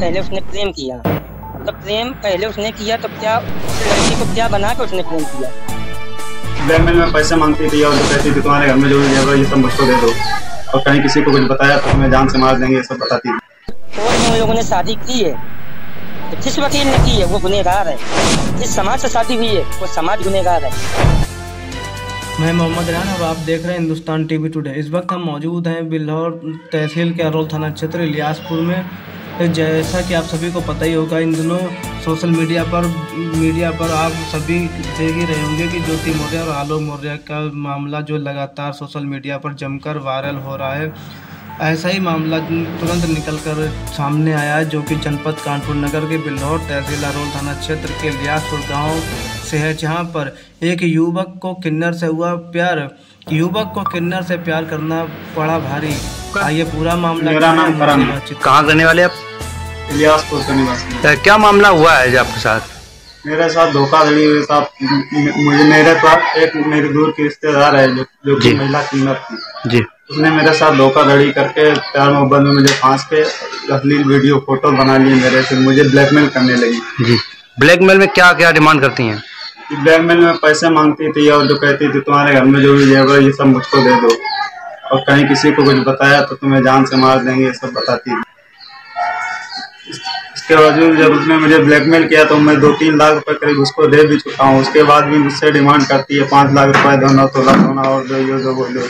पहले उसने प्रेम किया, तो प्रेम पहले उसने किया तो क्या उस लड़की को क्या बना के उसने प्रेम किया? ब्लैकमेल में पैसे मांगती थी और जो कहती थी तुम्हारे घर में जो भी जगह ये सब मुझको दे दो, और कहीं किसी को कुछ बताया तो तुम्हें जान से मार देंगे, ये सब बताती थी। कोर्ट में उन लोगों ने शादी की है, तो जिस वकील ने की है वो गुनहगार है, जिस समाज से शादी हुई है वो समाज गुनहगार है। मैं मोहम्मद रान और आप देख रहे हैं हिंदुस्तान टीवी टुडे। इस वक्त हम मौजूद हैं बिल्हौर तहसील के अरोल थाना क्षेत्र इलियासपुर में। जैसा कि आप सभी को पता ही होगा, इन दिनों सोशल मीडिया पर आप सभी देख ही रहे होंगे कि ज्योति मौर्य और आलोक मौर्य का मामला जो लगातार सोशल मीडिया पर जमकर वायरल हो रहा है। ऐसा ही मामला तुरंत निकलकर सामने आया है, जो कि जनपद कानपुर नगर के बिल्हौर तहसील अरोल थाना क्षेत्र के इलियासपुर गांव से है, जहां पर एक युवक को किन्नर से हुआ प्यार। युवक को किन्नर से प्यार करना पड़ा भारी। आइए पूरा मामला। मेरा नाम करण। कहाँ रहने वाले आप? इलियासपुर का निवासी। क्या मामला हुआ है आपके साथ? मेरे साथ धोखाधड़ी हुई साहब। मुझे मेरे पास एक मेरी दूर की रिश्तेदार है जो कि महिला किन्नर थी जी। उसने मेरे साथ धोखाधड़ी करके प्यार मोहब्बत में मुझे फांस के अश्लील वीडियो फोटो बना लिए मेरे से, मुझे ब्लैकमेल करने लगी। जी। ब्लैकमेल में क्या क्या डिमांड करती हैं? ब्लैकमेल में पैसे मांगती थी और जो कहती थी तुम्हारे घर में जो भी जेवर ये सब मुझको दे दो, और कहीं किसी को कुछ बताया तो तुम्हें जान से मार देंगे, ये सब बताती थी। इसके बावजूद जब उसने मुझे ब्लैकमेल किया तो मैं 2-3 लाख रुपए करीब उसको दे भी चुका हूँ। उसके बाद भी मुझसे डिमांड करती है 5 लाख रुपए दोनों, तोला सोना और जो बोलो।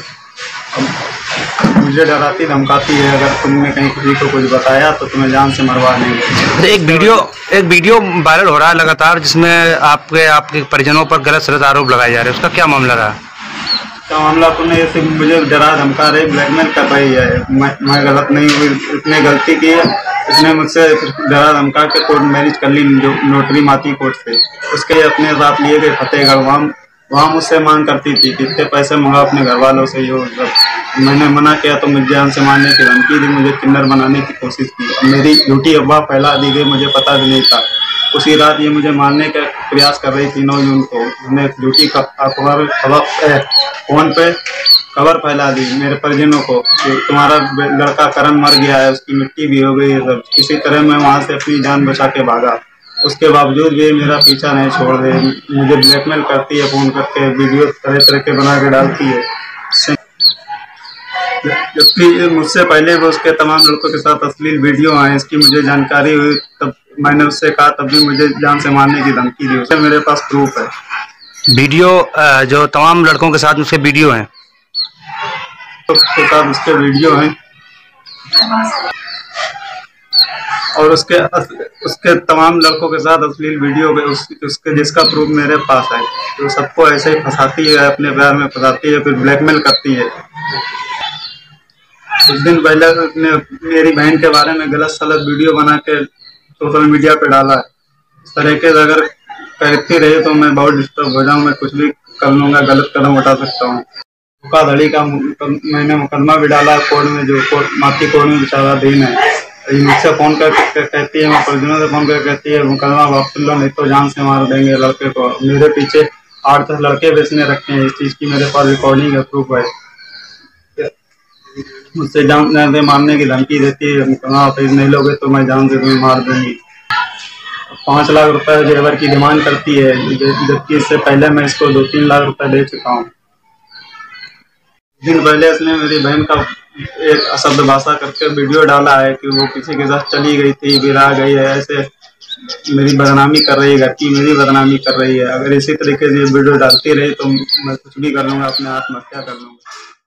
मुझे डराती धमकाती है, अगर तुमने कहीं किसी को कुछ बताया तो तुम्हें जान से मरवा देंगे। एक वीडियो वायरल हो रहा है लगातार, जिसमें आपके परिजनों पर गलत सलत आरोप लगाए जा रहे हैं। उसका क्या मामला रहा? क्या मामला? तुमने ऐसे मुझे डरा धमका रही, ब्लैकमेल कर रही है। मैं गलत नहीं हुई, उसने गलती की है। उसने मुझसे डरा धमका के कोर्ट मैरिज कर ली, जो नोटरी माती कोर्ट से। उसके अपने साथ लिए गए फतेहगढ़। वहाँ मुझसे मांग करती थी कि इतने पैसे मंगा अपने घर वालों से। मैंने मना किया तो मुझे जान से मारने की धमकी दी, मुझे किन्नर बनाने की कोशिश की। मेरी झूठी अफवाह फैला दी गई, मुझे पता भी नहीं था। उसी रात ये मुझे मारने का प्रयास कर रही थी। 9 जून को उसने झूठी फोन पे खबर फैला दी मेरे परिजनों को कि तुम्हारा लड़का करण मर गया है, उसकी मिट्टी भी हो गई है सब। किसी तरह मैं वहाँ से अपनी जान बचा के भागा। उसके बावजूद भी मेरा पीछा नहीं छोड़ रहे, मुझे ब्लैकमेल करती है, फोन करके वीडियो तरह तरह के बना के डालती है। जबकि मुझसे पहले वो उसके तमाम लड़कों के साथ अश्लील वीडियो आए, इसकी मुझे जानकारी हुई तब मैंने उससे कहा, तब भी मुझे जान से मारने की धमकी दी। उसे मेरे पास प्रूफ है। वीडियो जो तमाम लड़कों के साथ उसके वीडियो हैं, उसके साथ उसके वीडियो हैं, और उसके तमाम लड़कों के साथ अश्लील वीडियो उसके जिसका प्रूफ मेरे पास है। तो सबको ऐसे ही फंसाती है, अपने प्यार में फंसाती है, फिर ब्लैकमेल करती है। कुछ दिन पहले उसने मेरी बहन के बारे में गलत सलत वीडियो बना के सोशल मीडिया पे डाला है। इस तरीके से अगर करती रही तो मैं बहुत डिस्टर्ब हो जाऊँ, मैं कुछ भी कर लूँगा, गलत कदम उठा सकता हूँ। धोखाधड़ी का मैंने मुकदमा भी डाला कोर्ट में, जो माती कोर्ट में बेचारा दिन है। मुझसे फोन करके कहती है, मैं परिजनों से फोन करके कहती है मुकदमा वापस लो, नहीं तो जान से मार देंगे लड़के को। मेरे पीछे 8-10 लड़के बेचने रखे हैं। इस चीज़ की मेरे पास रिकॉर्डिंग है, प्रूफ है। मुझसे जान से मारने की धमकी देती है, मुकदमा वापस नहीं लोगे तो मैं जान से तुम्हें मार दूंगी। 5 लाख रुपए जेवर की डिमांड करती है, जबकि इससे पहले मैं इसको 2-3 लाख रुपए दे चुका हूँ। दिन पहले उसने मेरी बहन का एक अशब्द भाषा करके वीडियो डाला है कि वो किसी के साथ चली गई थी, गिरा गई है, ऐसे मेरी बदनामी कर रही है, घर की मेरी बदनामी कर रही है। अगर इसी तरीके से ये वीडियो डालती रही तो मैं कुछ भी कर लूँगा, अपने आत्महत्या कर लूँगा।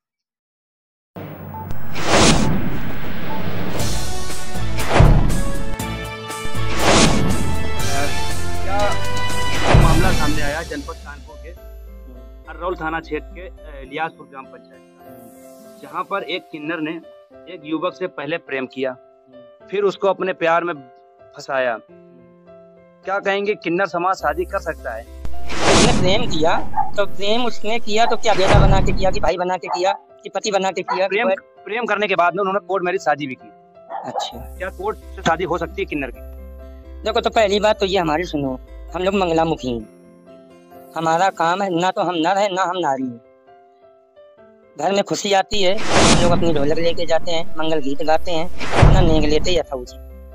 क्या मामला सामने आया जनपद कानपुर के अरोल थाना क्षेत्र के इलियासपुर ग्राम पंचायत का, जहां पर एक किन्नर ने एक युवक से पहले प्रेम किया, फिर उसको अपने प्यार में फंसाया। क्या कहेंगे, किन्नर समाज शादी कर सकता है? उसने प्रेम किया तो प्रेम उसने किया तो क्या बेटा बना के किया कि भाई बना के किया कि पति बना के किया? प्रेम करने के बाद में उन्होंने कोर्ट मैरिज शादी भी की। अच्छा, क्या कोर्ट से शादी हो सकती है किन्नर की? देखो, तो पहली बात तो ये हमारी सुनो, हम लोग मंगलामुखी हैं। हमारा काम है, ना तो हम नर है ना हम नारी हैं। घर में खुशी आती है, हम लोग अपनी ढोलक लेके जाते हैं, मंगल गीत गाते हैं, अपना नेंग लेते यथाउचित।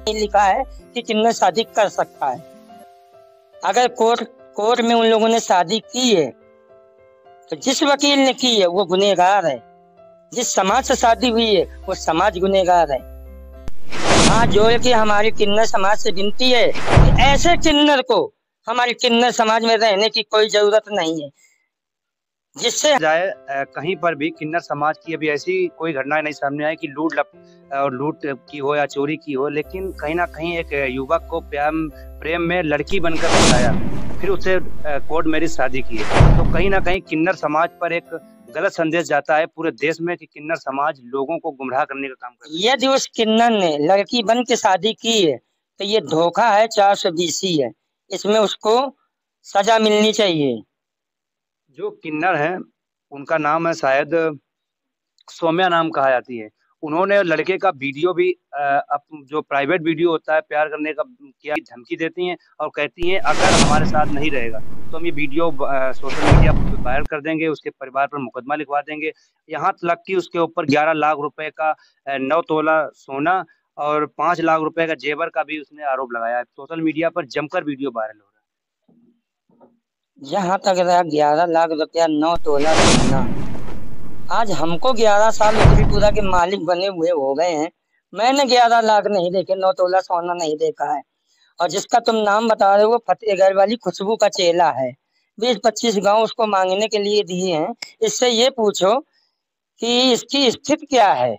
लिखा है कि किन्नर शादी कर सकता है। अगर कोर्ट में उन लोगों ने शादी की है तो जिस वकील ने की है वो गुनहगार है, जिस समाज से शादी हुई है वो समाज गुनहगार है। हाथ जोड़ के हमारी किन्नर समाज से विनती है कि ऐसे किन्नर को हमारी किन्नर समाज में रहने की कोई जरूरत नहीं है, जिससे जाए कहीं पर भी किन्नर समाज की अभी ऐसी कोई घटना नहीं सामने आई कि लूट की हो या चोरी की हो, लेकिन कहीं ना कहीं एक युवक को प्रेम में लड़की बनकर फंसाया, फिर उससे कोर्ट मैरिज शादी की है। तो कहीं ना कहीं किन्नर समाज पर एक गलत संदेश जाता है पूरे देश में कि किन्नर समाज लोगों को गुमराह करने का काम करता है। यदि उस किन्नर ने लड़की बन के शादी की है तो ये धोखा है, 420 है, इसमें उसको सजा मिलनी चाहिए। जो किन्नर है उनका नाम है शायद सौम्या नाम कहा जाती है। उन्होंने लड़के का वीडियो भी जो प्राइवेट वीडियो होता है प्यार करने का किया, धमकी देती हैं और कहती हैं अगर हमारे साथ नहीं रहेगा तो हम ये वीडियो सोशल मीडिया पर वायरल कर देंगे, उसके परिवार पर मुकदमा लिखवा देंगे। यहाँ तक कि उसके ऊपर 11 लाख रुपए का 9 तोला सोना और 5 लाख रुपए का जेवर का भी उसने आरोप लगाया है। सोशल मीडिया पर जमकर वीडियो वायरल हो रहा है। जहाँ तक रहा 11 लाख रुपया 9 तोला सोना, आज हमको 11 साल त्रिपुरा के मालिक बने हुए हो गए हैं, मैंने 11 लाख नहीं देखे, 9 तोला सोना नहीं देखा है। और जिसका तुम नाम बता रहे हो वो फतेहगढ़ वाली खुशबू का चेला है, 20-25 गांव उसको मांगने के लिए दिए हैं। इससे ये पूछो कि इसकी स्थिति क्या है,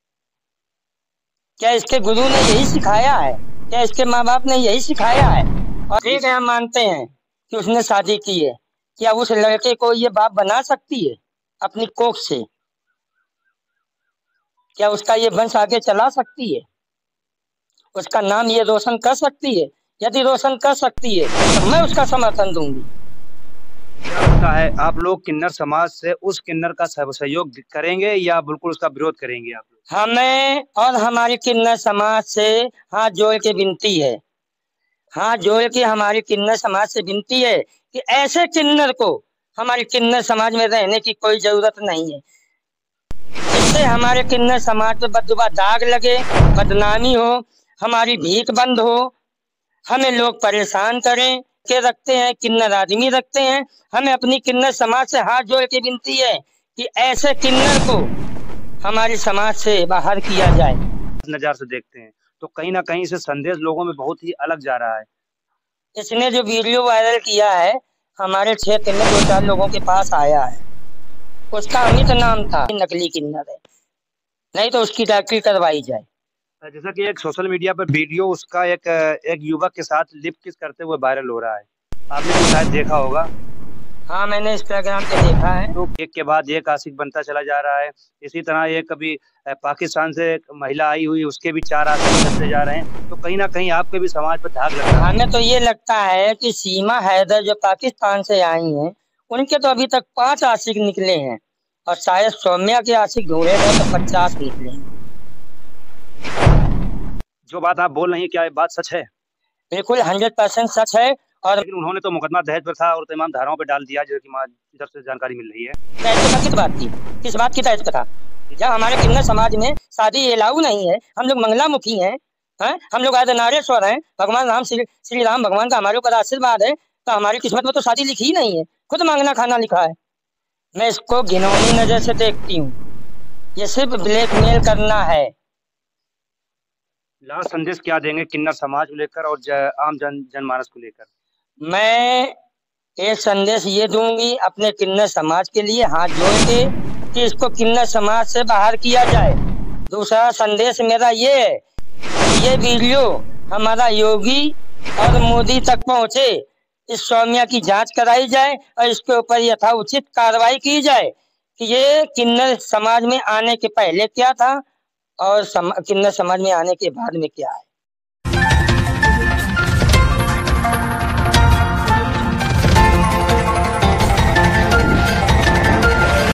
क्या इसके गुरु ने यही सिखाया है, क्या इसके माँ बाप ने यही सिखाया है? और ठीक है, हम मानते हैं कि उसने शादी की है, क्या उस लड़के को ये बाप बना सकती है अपनी कोख से? क्या उसका ये वंश आगे चला सकती है? उसका नाम ये रोशन कर सकती है? यदि रोशन कर सकती है तो मैं उसका समर्थन दूंगी। क्या लगता है आप लोग किन्नर समाज से उस किन्नर का सहयोग करेंगे या बिल्कुल उसका विरोध करेंगे? आप लोग हमें और हमारी किन्नर समाज से हाथ जोड़ के विनती है, हाथ जोड़ के हमारी किन्नर समाज से विनती है कि ऐसे किन्नर को हमारी किन्नर समाज में रहने की कोई जरूरत नहीं है, जिससे हमारे किन्नर समाज पे बददुआ दाग लगे, बदनामी हो, हमारी भीख बंद हो, हमें लोग परेशान करें के रखते हैं, किन्नर आदमी रखते हैं। हमें अपनी किन्नर समाज से हाथ जोड़ के विनती है कि ऐसे किन्नर को हमारे समाज से बाहर किया जाए। नजर से देखते हैं तो कहीं ना कहीं से संदेश लोगों में बहुत ही अलग जा रहा है। इसने जो वीडियो वायरल किया है हमारे क्षेत्र में 2-4 लोगों के पास आया है, उसका अमित नाम था, नकली किन्नर है, नहीं तो उसकी डॉक्टरी करवाई जाए। जैसा कि एक सोशल मीडिया पर वीडियो उसका एक युवक के साथ लिप किस करते हुए वायरल हो रहा है, आपने भी शायद देखा होगा। हाँ, मैंने इंस्टाग्राम पे देखा है। तो एक के बाद एक आशिक बनता चला जा रहा है। इसी तरह ये कभी पाकिस्तान से एक महिला आई हुई, उसके भी 4 आशिक बनते जा रहे हैं। तो कहीं ना कहीं आपके भी समाज पर धाग लग रहा है। हमें तो ये लगता है कि सीमा हैदर जो पाकिस्तान से आई हैं उनके तो अभी तक 5 आशिक निकले हैं और शायद सौम्या के आशिक ढूंढे गए तो 50 निकले हैं। जो बात आप बोल रही हैं क्या ये बात सच है? बिल्कुल 100% सच है। और लेकिन उन्होंने तो मुकदमा दहेज पर था और तमाम धाराओं पर डाल दिया, जो कि इधर से जानकारी मिल रही है। दहेज किस बात की, किस बात की दहेज था? जब हमारे किन्नर समाज में शादी अलाउ नहीं है, हम लोग मंगलामुखी हैं, हम लोग नारेश्वर हैं, भगवान राम श्री राम भगवान का हमारे ऊपर आशीर्वाद है, तो हमारी किस्मत में तो शादी लिखी ही नहीं है, खुद मांगना खाना लिखा है। मैं इसको घिनौनी नजर से देखती हूँ, ये सिर्फ ब्लैकमेल करना है। लास्ट संदेश क्या देंगे किन्नर समाज को लेकर और आम जनमानस को लेकर? मैं एक संदेश ये दूंगी अपने किन्नर समाज के लिए हाथ जोड़ के कि इसको किन्नर समाज से बाहर किया जाए। दूसरा संदेश मेरा ये है, ये वीडियो हमारा योगी और मोदी तक पहुंचे, इस सौम्या की जांच कराई जाए और इसके ऊपर यथाउचित कार्रवाई की जाए कि ये किन्नर समाज में आने के पहले क्या था और किन्नर समाज में आने के बाद में क्या है।